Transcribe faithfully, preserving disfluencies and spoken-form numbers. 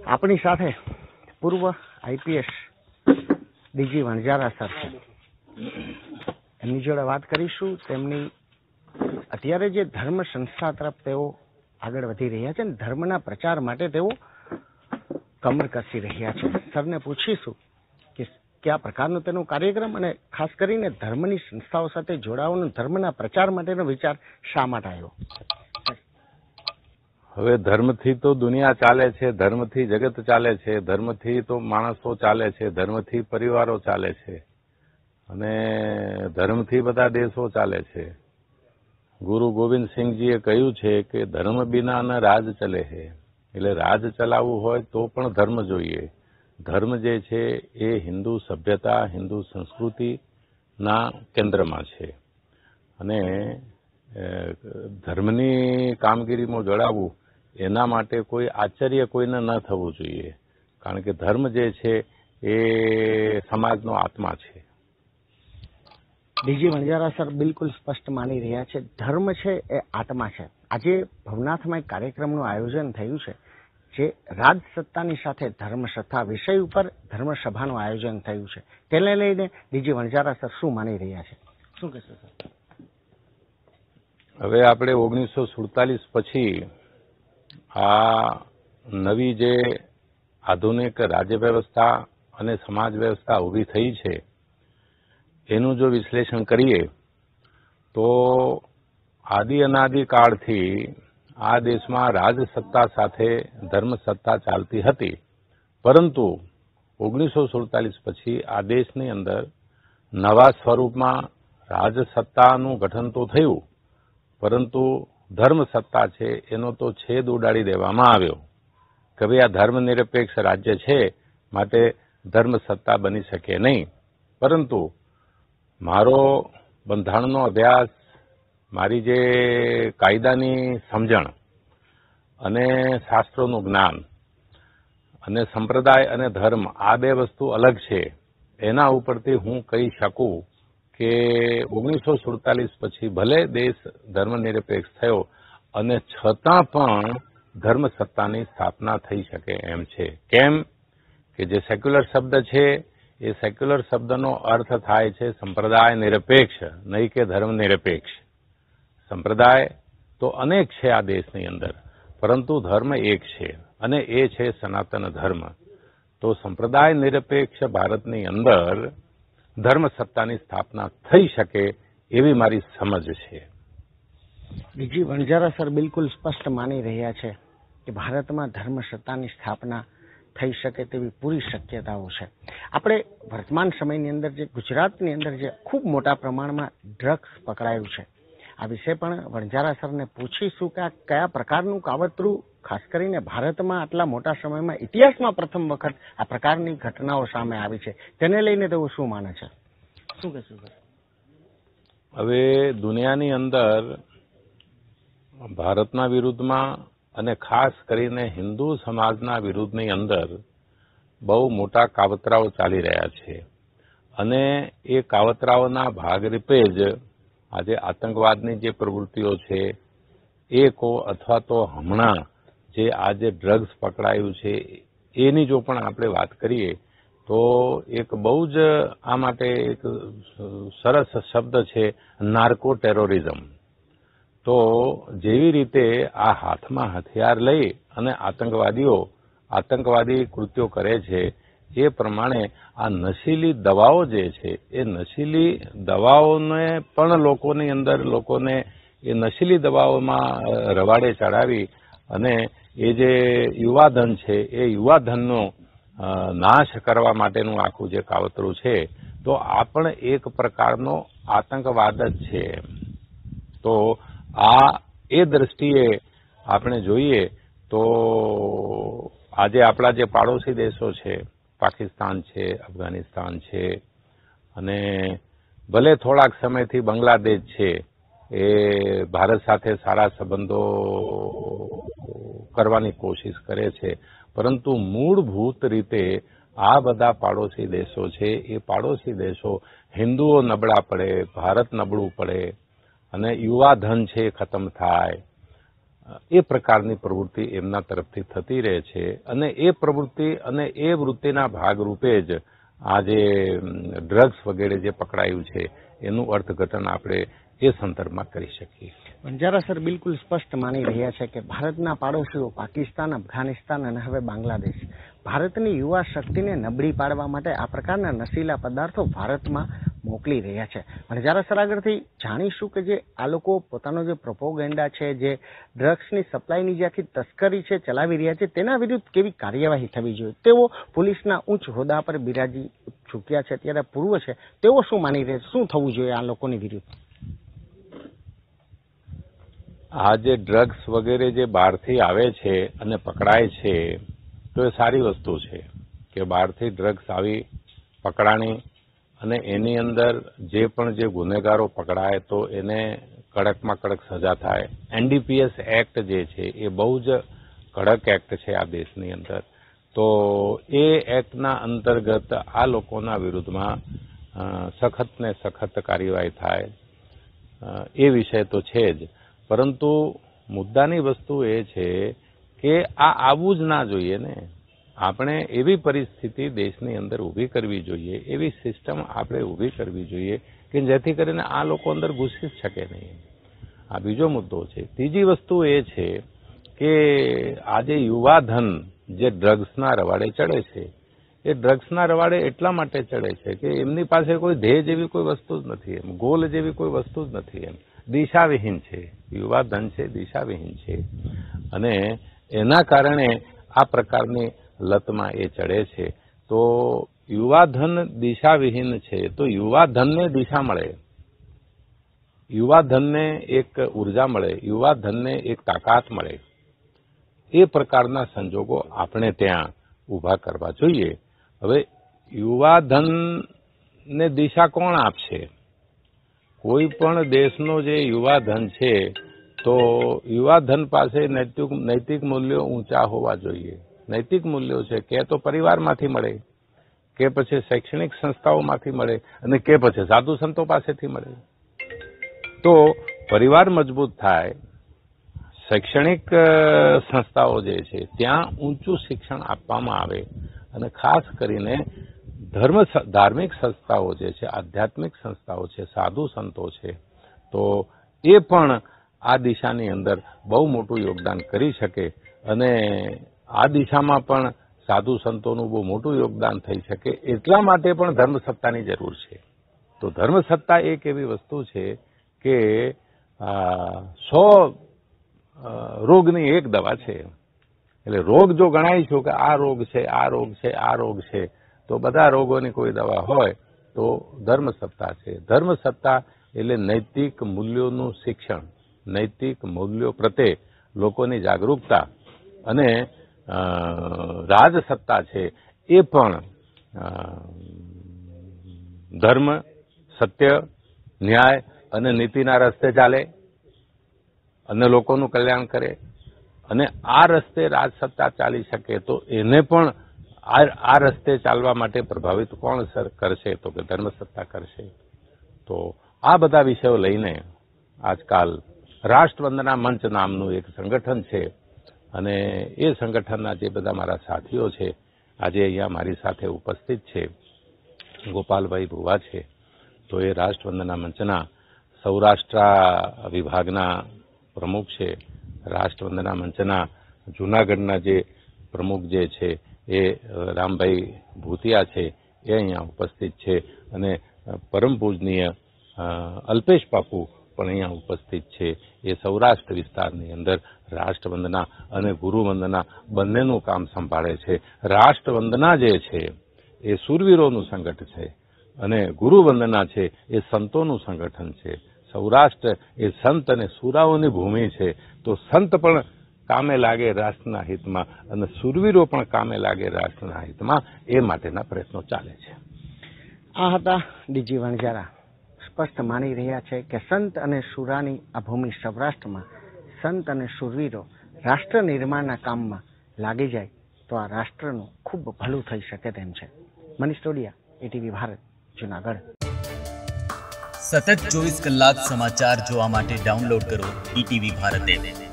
આપણી સાથે પૂર્વ આઈપીએસ ડીજી વણજારા સર છે. એમની જોડે વાત કરીશું. તેમની અત્યારે જે ધર્મ સંસ્થા તરફ તેઓ આગળ વધી રહ્યા છે અને ધર્મના પ્રચાર માટે તેઓ કમર કસી રહ્યા છે. સરને પૂછીશું કે કયા પ્રકારનો તેનો કાર્યક્રમ અને ખાસ કરીને ધર્મની સંસ્થાઓ સાથે જોડાવાનો ધર્મના પ્રચાર માટેનો વિચાર શા માટે આવ્યો? હવે ધર્મથી તો દુનિયા ચાલે છે, ધર્મથી જગત ચાલે છે, ધર્મથી તો માણસો ચાલે છે, ધર્મથી પરિવારો ચાલે છે અને ધર્મથી બધા દેશો ચાલે છે. ગુરુ ગોવિંદ સિંહજીએ કહ્યું છે કે ધર્મ બિના ન રાજ ચલે છે. એટલે રાજ ચલાવવું હોય તો પણ ધર્મ જોઈએ. ધર્મ જે છે એ હિન્દુ સભ્યતા, હિન્દુ સંસ્કૃતિના કેન્દ્રમાં છે અને ધર્મની કામગીરીમાં જોડાવવું એના માટે કોઈ આશ્ચર્ય કોઈને ન થવું જોઈએ, કારણ કે ધર્મ જે છે એ સમાજનો આત્મા છે. ડીજી વણજારા સર બિલકુલ સ્પષ્ટ માની રહ્યા છે, ધર્મ છે એ આત્મા છે. આજે ભવનાથમાં એક કાર્યક્રમનું આયોજન થયું છે જે રાજસત્તાની સાથે ધર્મસત્તા વિષય ઉપર ધર્મસભાનું આયોજન થયું છે. તેને લઈને ડીજી વણજારા સર શું માની રહ્યા છે, શું કહેશો સર? હવે આપણે ઓગણીસો સુડતાલીસ પછી આ નવી જે આધુનિક રાજ્ય વ્યવસ્થા અને સમાજ વ્યવસ્થા ઊભી થઈ છે એનું જો વિશ્લેષણ કરીએ તો આદિ અનાદિ કાળથી આ દેશમાં રાજસત્તા સાથે ધર્મસત્તા ચાલતી હતી, પરંતુ ઓગણીસો સુડતાલીસ પછી આ દેશની અંદર નવા સ્વરૂપમાં રાજસત્તાનું ગઠન તો થયું, પરંતુ ધર્મસત્તા છે એનો તો છેદ ઉડાડી દેવામાં આવ્યો કે ભાઈ આ ધર્મનિરપેક્ષ રાજ્ય છે માટે ધર્મસત્તા બની શકે નહીં. પરંતુ મારો બંધારણનો અભ્યાસ, મારી જે કાયદાની સમજણ અને શાસ્ત્રોનું જ્ઞાન અને સંપ્રદાય અને ધર્મ આ બે વસ્તુ અલગ છે, એના ઉપરથી હું કહી શકું કે ઓગણીસો સુડતાલીસ પછી ભલે દેશ ધર્મનિરપેક્ષ થયો અને છતાં પણ ધર્મસત્તાની સ્થાપના થઈ શકે એમ છે. કેમ કે જે સેક્યુલર શબ્દ છે એ સેક્યુલર શબ્દનો અર્થ થાય છે સંપ્રદાય નિરપેક્ષ, નહીં કે ધર્મ નિરપેક્ષ. સંપ્રદાય તો અનેક છે આ દેશની અંદર, પરંતુ ધર્મ એક છે અને એ છે સનાતન ધર્મ. તો સંપ્રદાય નિરપેક્ષ ભારતની અંદર ધર્મસત્તાની સ્થાપના થઈ શકે એવી મારી સમજ છે. ડીજી વણજારા સર બિલકુલ સ્પષ્ટ માની રહ્યા છે કે ભારતમાં ધર્મસત્તાની સ્થાપના થઈ શકે તેવી પૂરી શક્યતાઓ છે. આપણે વર્તમાન સમયની અંદર જે ગુજરાતની અંદર જે ખૂબ મોટા પ્રમાણમાં ડ્રગ્સ પકડાયું છે, આ વિશે પણ વણજારા સરને પૂછીશું કે આ કયા પ્રકારનું કાવતરું ખાસ કરીને ભારતમાં આટલા મોટા સમયમાં ઇતિહાસમાં પ્રથમ વખત આ પ્રકારની ઘટનાઓ સામે આવી છે, તેને લઈને તેઓ શું માને છે, શું કહેશું સર? હવે દુનિયાની અંદર ભારતના વિરુદ્ધમાં અને ખાસ કરીને હિન્દુ સમાજના વિરુદ્ધની અંદર બહુ મોટા કાવતરાઓ ચાલી રહ્યા છે અને એ કાવતરાઓના ભાગરૂપે જ આજે આતંકવાદની જે પ્રવૃત્તિઓ છે એ કો અથવા તો હમણાં જે આજે ડ્રગ્સ પકડાયું છે એની જો પણ આપણે વાત કરીએ તો એક બહુ જ આ માટે એક સરસ શબ્દ છે નાર્કો ટેરોરિઝમ. તો જેવી રીતે આ હાથમાં હથિયાર લઈ અને આતંકવાદીઓ આતંકવાદી કૃત્યો કરે છે એ પ્રમાણે આ નશીલી દવાઓ જે છે એ નશીલી દવાઓને પણ લોકોની અંદર લોકોને એ નશીલી દવાઓમાં રવાડે ચડાવી અને એ જે યુવાધન છે એ યુવાધનનો નાશ કરવા માટેનું આખું જે કાવતરું છે, તો આ પણ એક પ્રકારનો આતંકવાદ જ છે. તો આ એ દ્રષ્ટિએ આપણે જોઈએ તો આજે આપણા જે પાડોશી દેશો છે, પાકિસ્તાન છે, અફઘાનિસ્તાન છે અને ભલે થોડાક સમયથી બાંગ્લાદેશ છે, એ ભારત સાથે સારા સંબંધો કરવાની કોશિશ કરે છે, પરંતુ મૂળભૂત રીતે આ બધા પાડોશી દેશો છે એ પાડોશી દેશો હિન્દુઓ નબળા પડે, ભારત નબળું પડે અને યુવા ધન છે ખતમ થાય એ પ્રકારની પ્રવૃત્તિ એમના તરફથી થતી રહે છે અને એ પ્રવૃત્તિ અને એ વૃત્તિના ભાગરૂપે જ આ જે ડ્રગ્સ વગેરે જે પકડાયું છે એનું અર્થઘટન આપણે એ સંદર્ભમાં કરી શકીએ. વણજારા સર બિલકુલ સ્પષ્ટ માની રહ્યા છે કે ભારતના પાડોશીઓ પાકિસ્તાન, અફઘાનિસ્તાન અને હવે બાંગ્લાદેશ ભારતની યુવા શક્તિને નબળી પાડવા માટે આ પ્રકારના નશીલા પદાર્થો ભારતમાં મોકલી રહ્યા છે. વણજારા સર આગળથી જાણીશું કે જે આ લોકો પોતાનો જે પ્રોપોગેન્ડા છે, જે ડ્રગ્સની સપ્લાયની જે આખી તસ્કરી છે ચલાવી રહ્યા છે, તેના વિરુદ્ધ કેવી કાર્યવાહી થવી જોઈએ. તેઓ પોલીસના ઉચ્ચ હોદ્દા પર બિરાજી ચૂક્યા છે, ત્યારે પૂર્વ છે, તેઓ શું માની રહ્યા છે, શું થવું જોઈએ આ લોકોની વિરુદ્ધ? આ જે ડ્રગ્સ વગેરે જે બહારથી આવે છે અને પકડાય છે તો એ સારી વસ્તુ છે કે બહારથી ડ્રગ્સ આવી પકડાણી અને એની અંદર જે પણ જે ગુનેગારો પકડાય તો એને કડકમાં કડક સજા થાય. એનડીપીએસ એક્ટ જે છે એ બહુ જ કડક એક્ટ છે આ દેશની અંદર. તો એ એક્ટના અંતર્ગત આ લોકોના વિરુદ્ધમાં સખત ને સખત કાર્યવાહી થાય એ વિષય તો છે જ. પરંતુ મુદ્દાની વસ્તુ એ છે કે આ આવવું જ ના જોઈએ ને. આપણે એવી પરિસ્થિતિ દેશની અંદર ઊભી કરવી જોઈએ, એવી સિસ્ટમ આપણે ઊભી કરવી જોઈએ કે જેથી કરીને આ લોકો અંદર ઘૂસી જ શકે નહીં. આ બીજો મુદ્દો છે. ત્રીજી વસ્તુ એ છે કે આજે યુવાધન જે ડ્રગ્સના રવાડે ચડે છે એ ડ્રગ્સના રવાડે એટલા માટે ચડે છે કે એમની પાસે કોઈ ધ્યેય જેવી કોઈ વસ્તુ જ નથી, એમ ગોલ જેવી કોઈ વસ્તુ જ નથી, એમ દિશાવિહીન છે. યુવાધન છે દિશાવિહીન છે અને એના કારણે આ પ્રકારની લતમાં એ ચડે છે. તો યુવાધન દિશાવિહીન છે તો યુવાધનને દિશા મળે, યુવાધનને એક ઉર્જા મળે, યુવાધનને એક તાકાત મળે, એ પ્રકારના સંજોગો આપણે ત્યાં ઊભા કરવા જોઈએ. હવે યુવાધનને દિશા કોણ આપશે? કોઈ પણ દેશનો જે યુવાધન છે તો યુવાધન પાસે નૈતિક નૈતિક મૂલ્યો ઊંચા હોવા જોઈએ. નૈતિક મૂલ્યો છે કે તો પરિવારમાંથી મળે, કે પછી શૈક્ષણિક સંસ્થાઓમાંથી મળે અને કે પછી સાધુ સંતો પાસેથી મળે. તો પરિવાર મજબૂત થાય, શૈક્ષણિક સંસ્થાઓ જે છે ત્યાં ઊંચું શિક્ષણ આપવામાં આવે અને ખાસ કરીને ધર્મ ધાર્મિક સંસ્થાઓ જે છે, આધ્યાત્મિક સંસ્થાઓ છે, સાધુ સંતો છે, તો એ પણ આ દિશાની અંદર બહુ મોટું યોગદાન કરી શકે અને આ દિશામાં પણ સાધુ સંતોનું બહુ મોટું યોગદાન થઈ શકે. એટલા માટે પણ ધર્મસત્તાની જરૂર છે. તો ધર્મસત્તા એક એવી વસ્તુ છે કે સો રોગની એક દવા છે. એટલે રોગ જો ગણાય કે આ રોગ છે, આ રોગ છે, આ રોગ છે, તો બધા રોગોની કોઈ દવા હોય તો ધર્મસત્તા છે. ધર્મસત્તા એટલે નૈતિક મૂલ્યોનું શિક્ષણ, નૈતિક મૂલ્યો પ્રત્યે લોકોની જાગૃતતા અને રાજસત્તા છે એ પણ ધર્મ, સત્ય, ન્યાય અને નીતિના રસ્તે ચાલે અને લોકોનું કલ્યાણ કરે. અને આ રસ્તે રાજસત્તા ચાલી શકે તો એને પણ આ રસ્તે ચાલવા માટે પ્રભાવિત કોણ કરશે? તો કે ધર્મસત્તા કરશે. તો આ બધા વિષયો લઈને આજકાલ રાષ્ટ્રવંદના મંચ નામનું એક સંગઠન છે અને એ સંગઠનના જે બધા મારા સાથીઓ છે આજે અહીંયા મારી સાથે ઉપસ્થિત છે. ગોપાલભાઈ ભુવા છે, તો એ રાષ્ટ્રવંદના મંચના સૌરાષ્ટ્ર વિભાગના પ્રમુખ છે. રાષ્ટ્રવંદના મંચના જૂનાગઢના જે પ્રમુખ જે છે એ રામભાઈ ભૂતિયા છે, એ અહીંયા ઉપસ્થિત છે અને પરમ પૂજનીય અલ્પેશ બાપુ પણ અહીંયા ઉપસ્થિત છે. એ સૌરાષ્ટ્ર વિસ્તારની અંદર રાષ્ટ્રવંદના અને ગુરુવંદના બંનેનું કામ સંભાળે છે. રાષ્ટ્રવંદના જે છે એ શૂરવીરોનું સંગઠન છે અને ગુરુવંદના છે એ સંતોનું સંગઠન છે. સૌરાષ્ટ્ર એ સંત અને સુરાઓની ભૂમિ છે. તો સંત પણ કામે લાગે રાષ્ટ્રના હિતમાં અને શૂરવીરો પણ કામે લાગે રાષ્ટ્રના હિતમાં, એ માટેના પ્રયત્નો ચાલે છે. આ હતા ડીજી વણજારા. સ્પષ્ટ માની રહ્યા છે કે સંત અને શુરાની આ ભૂમિ સૌરાષ્ટ્રમાં સંત અને શુરવીરો રાષ્ટ્ર નિર્માણના કામમાં લાગી જાય તો આ રાષ્ટ્રનું ખૂબ ભલું થઈ શકે તેમ છે. મનીષ ટોડિયા, એટીવી ભારત, જૂનાગઢ. સતત ચોવીસ કલાક સમાચાર જોવા માટે ડાઉનલોડ કરો ઈટીવી ભારત એપ.